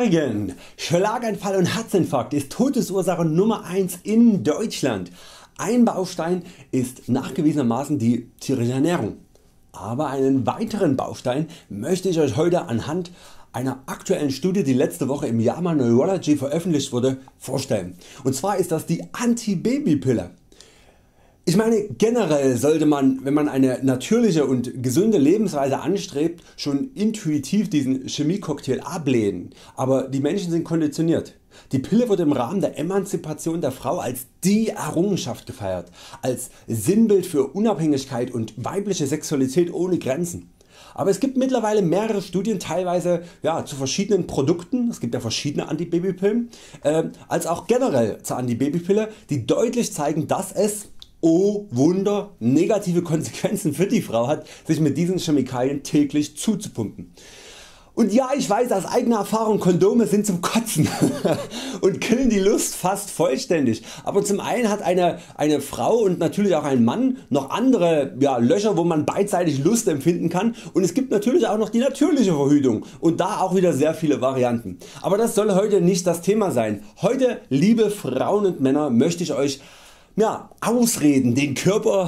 Morgen! Schlaganfall und Herzinfarkt ist Todesursache Nummer 1 in Deutschland. Ein Baustein ist nachgewiesenermaßen die tierische Ernährung. Aber einen weiteren Baustein möchte ich Euch heute anhand einer aktuellen Studie, die letzte Woche im JAMA Neurology veröffentlicht wurde, vorstellen. Und zwar ist das die Antibabypille. Ich meine, generell sollte man, wenn man eine natürliche und gesunde Lebensweise anstrebt, schon intuitiv diesen Chemiecocktail ablehnen, aber die Menschen sind konditioniert. Die Pille wird im Rahmen der Emanzipation der Frau als die Errungenschaft gefeiert, als Sinnbild für Unabhängigkeit und weibliche Sexualität ohne Grenzen. Aber es gibt mittlerweile mehrere Studien, teilweise zu verschiedenen Produkten, es gibt ja verschiedene Antibabypillen, als auch generell zur Antibabypille, die deutlich zeigen, dass es, oh Wunder, negative Konsequenzen für die Frau hat, sich mit diesen Chemikalien täglich zuzupumpen. Und ja, ich weiß aus eigener Erfahrung, Kondome sind zum Kotzen und killen die Lust fast vollständig. Aber zum einen hat eine Frau und natürlich auch ein Mann noch andere Löcher, wo man beidseitig Lust empfinden kann, und es gibt natürlich auch noch die natürliche Verhütung und da auch wieder sehr viele Varianten. Aber das soll heute nicht das Thema sein. Heute, liebe Frauen und Männer, möchte ich Euch Ausreden, den Körper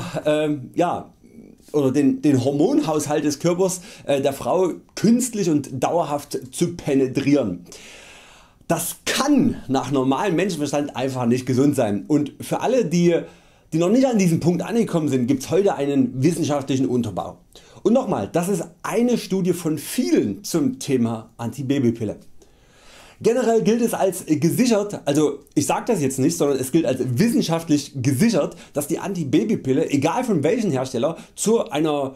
oder den Hormonhaushalt des Körpers der Frau künstlich und dauerhaft zu penetrieren. Das kann nach normalem Menschenverstand einfach nicht gesund sein, und für alle die noch nicht an diesem Punkt angekommen sind, gibt es heute einen wissenschaftlichen Unterbau. Und nochmal, das ist eine Studie von vielen zum Thema Antibabypille. Generell gilt es als gesichert, also ich sage das jetzt nicht, sondern es gilt als wissenschaftlich gesichert, dass die Antibabypille, egal von welchem Hersteller, zu einer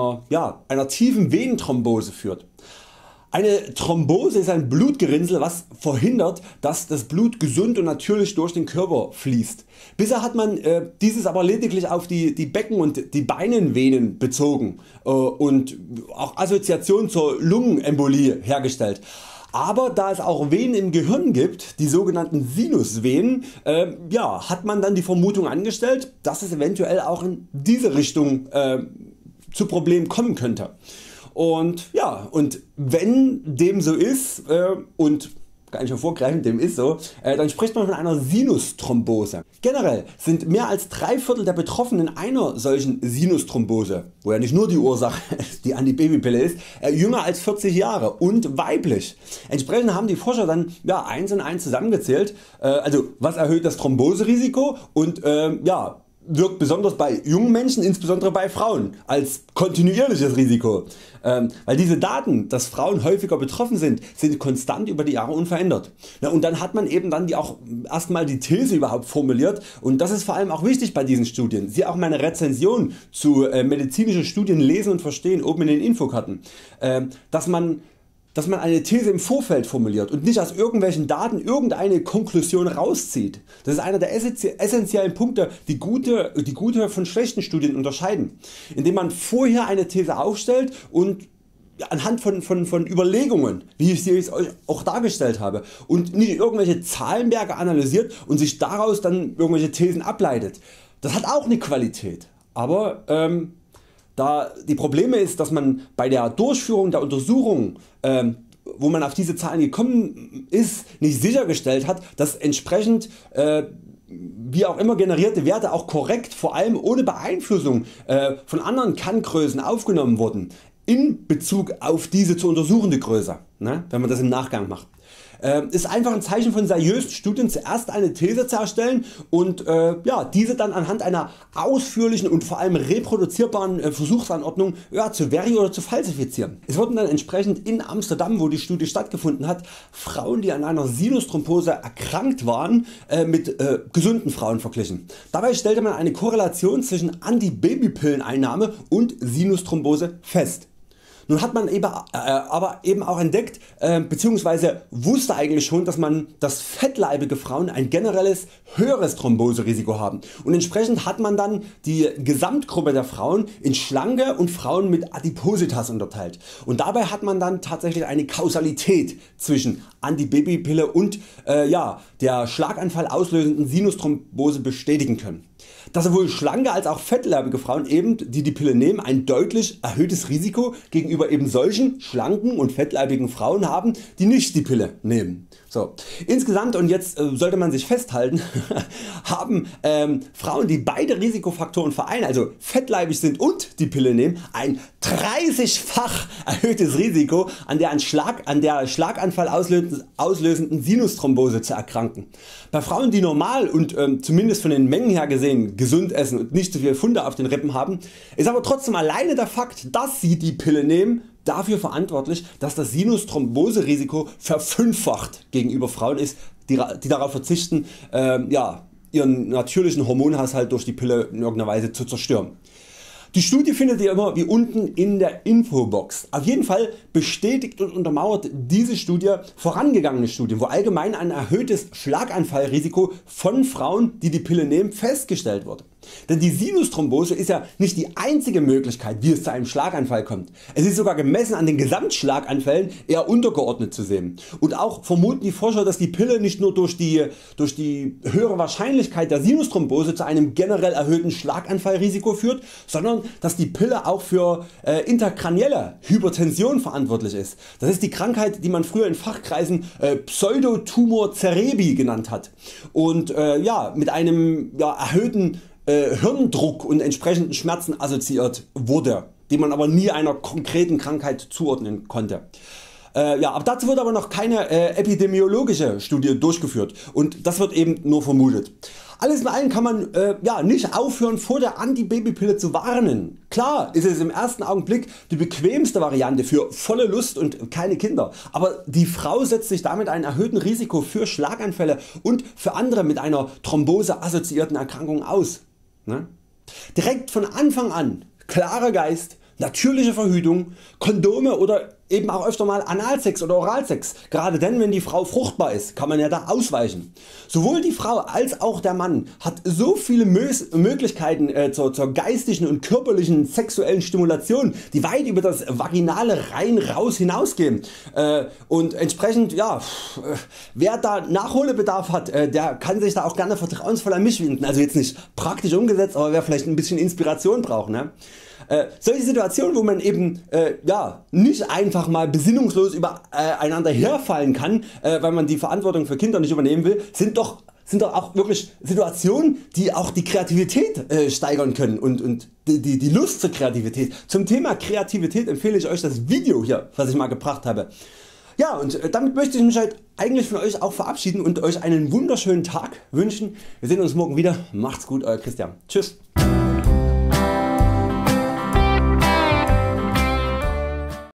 tiefen Venenthrombose führt. Eine Thrombose ist ein Blutgerinnsel, was verhindert, dass das Blut gesund und natürlich durch den Körper fließt. Bisher hat man dieses aber lediglich auf die Becken- und die Beinenvenen bezogen und auch Assoziationen zur Lungenembolie hergestellt. Aber da es auch Venen im Gehirn gibt, die sogenannten Sinusvenen, hat man dann die Vermutung angestellt, dass es eventuell auch in diese Richtung zu Problemen kommen könnte. Und wenn dem so ist und kann ich vorgreifen, dem ist so, dann spricht man von einer Sinusthrombose. Generell sind mehr als 3/4 der Betroffenen einer solchen Sinusthrombose, wo ja nicht nur die Ursache die Antibabypille ist, jünger als 40 Jahre und weiblich. Entsprechend haben die Forscher dann 1 und 1 zusammengezählt, also was erhöht das Thromboserisiko und wirkt besonders bei jungen Menschen, insbesondere bei Frauen, als kontinuierliches Risiko. Weil diese Daten, dass Frauen häufiger betroffen sind konstant über die Jahre unverändert. Und dann hat man eben dann auch erstmal die These überhaupt formuliert, und das ist vor allem auch wichtig bei diesen Studien. Sie auch meine Rezension zu medizinischen Studien lesen und verstehen oben in den Infokarten, dass man eine These im Vorfeld formuliert und nicht aus irgendwelchen Daten irgendeine Konklusion rauszieht. Das ist einer der essentiellen Punkte, die gute von schlechten Studien unterscheiden, indem man vorher eine These aufstellt und anhand von Überlegungen, wie ich sie euch auch dargestellt habe, und nicht irgendwelche Zahlenberge analysiert und sich daraus dann irgendwelche Thesen ableitet. Das hat auch eine Qualität, aber die Probleme ist, dass man bei der Durchführung der Untersuchung, wo man auf diese Zahlen gekommen ist, nicht sichergestellt hat, dass entsprechend wie auch immer generierte Werte auch korrekt, vor allem ohne Beeinflussung von anderen Kanngrößen aufgenommen wurden in Bezug auf diese zu untersuchende Größe, wenn man das im Nachgang macht. Ist einfach ein Zeichen von seriösen Studien, zuerst eine These zu erstellen und diese dann anhand einer ausführlichen und vor allem reproduzierbaren Versuchsanordnung zu verifizieren oder zu falsifizieren. Es wurden dann entsprechend in Amsterdam, wo die Studie stattgefunden hat, Frauen, die an einer Sinusthrombose erkrankt waren, mit gesunden Frauen verglichen. Dabei stellte man eine Korrelation zwischen Antibabypilleneinnahme und Sinusthrombose fest. Nun hat man aber eben auch entdeckt bzw. wusste eigentlich schon, dass fettleibige Frauen ein generelles höheres Thromboserisiko haben, und entsprechend hat man dann die Gesamtgruppe der Frauen in schlanke und Frauen mit Adipositas unterteilt, und dabei hat man dann tatsächlich eine Kausalität zwischen Antibabypille und der Schlaganfall auslösenden Sinusthrombose bestätigen können. Dass sowohl schlanke als auch fettleibige Frauen eben, die die Pille nehmen, ein deutlich erhöhtes Risiko gegenüber eben solchen schlanken und fettleibigen Frauen haben, die nicht die Pille nehmen. So. Insgesamt, und jetzt sollte man sich festhalten, haben Frauen, die beide Risikofaktoren vereinen, also fettleibig sind und die Pille nehmen, ein 30-fach erhöhtes Risiko an der Schlaganfall auslösenden Sinusthrombose zu erkranken. Bei Frauen, die normal und zumindest von den Mengen her gesehen gesund essen und nicht zu viel Funde auf den Rippen haben, ist aber trotzdem alleine der Fakt, dass sie die Pille nehmen, dafür verantwortlich, dass das Sinusthromboserisiko verfünffacht gegenüber Frauen ist, die darauf verzichten, ihren natürlichen Hormonhaushalt durch die Pille in irgendeiner Weise zu zerstören. Die Studie findet ihr immer wie unten in der Infobox. Auf jeden Fall bestätigt und untermauert diese Studie vorangegangene Studien, wo allgemein ein erhöhtes Schlaganfallrisiko von Frauen, die die Pille nehmen, festgestellt wurde. Denn die Sinusthrombose ist ja nicht die einzige Möglichkeit, wie es zu einem Schlaganfall kommt. Es ist sogar gemessen an den Gesamtschlaganfällen eher untergeordnet zu sehen. Und auch vermuten die Forscher, dass die Pille nicht nur durch die höhere Wahrscheinlichkeit der Sinusthrombose zu einem generell erhöhten Schlaganfallrisiko führt, sondern dass die Pille auch für intrakranielle Hypertension verantwortlich ist. Das ist die Krankheit, die man früher in Fachkreisen Pseudotumor cerebri genannt hat und mit einem erhöhten Hirndruck und entsprechenden Schmerzen assoziiert wurde, die man aber nie einer konkreten Krankheit zuordnen konnte. Dazu wurde aber noch keine epidemiologische Studie durchgeführt und das wird eben nur vermutet. Alles in allem kann man nicht aufhören, vor der Antibabypille zu warnen. Klar ist es im ersten Augenblick die bequemste Variante für volle Lust und keine Kinder, aber die Frau setzt sich damit einem erhöhten Risiko für Schlaganfälle und für andere mit einer Thrombose assoziierten Erkrankungen aus. Direkt von Anfang an klarer Geist, natürliche Verhütung, Kondome oder eben auch öfter mal Analsex oder Oralsex. Gerade dann, wenn die Frau fruchtbar ist, kann man ja da ausweichen. Sowohl die Frau als auch der Mann hat so viele Möglichkeiten zur geistigen und körperlichen sexuellen Stimulation, die weit über das vaginale rein raus hinausgehen. Und entsprechend, wer da Nachholbedarf hat, der kann sich da auch gerne vertrauensvoll an mich wenden. Also jetzt nicht praktisch umgesetzt, aber wer vielleicht ein bisschen Inspiration braucht. Solche Situationen, wo man eben nicht einfach mal besinnungslos übereinander herfallen kann, weil man die Verantwortung für Kinder nicht übernehmen will, sind doch auch wirklich Situationen, die auch die Kreativität steigern können und die Lust zur Kreativität. Zum Thema Kreativität empfehle ich Euch das Video hier, was ich mal gebracht habe. Ja, und damit möchte ich mich halt eigentlich von Euch auch verabschieden und Euch einen wunderschönen Tag wünschen. Wir sehen uns morgen wieder. Macht's gut, Euer Christian. Tschüss.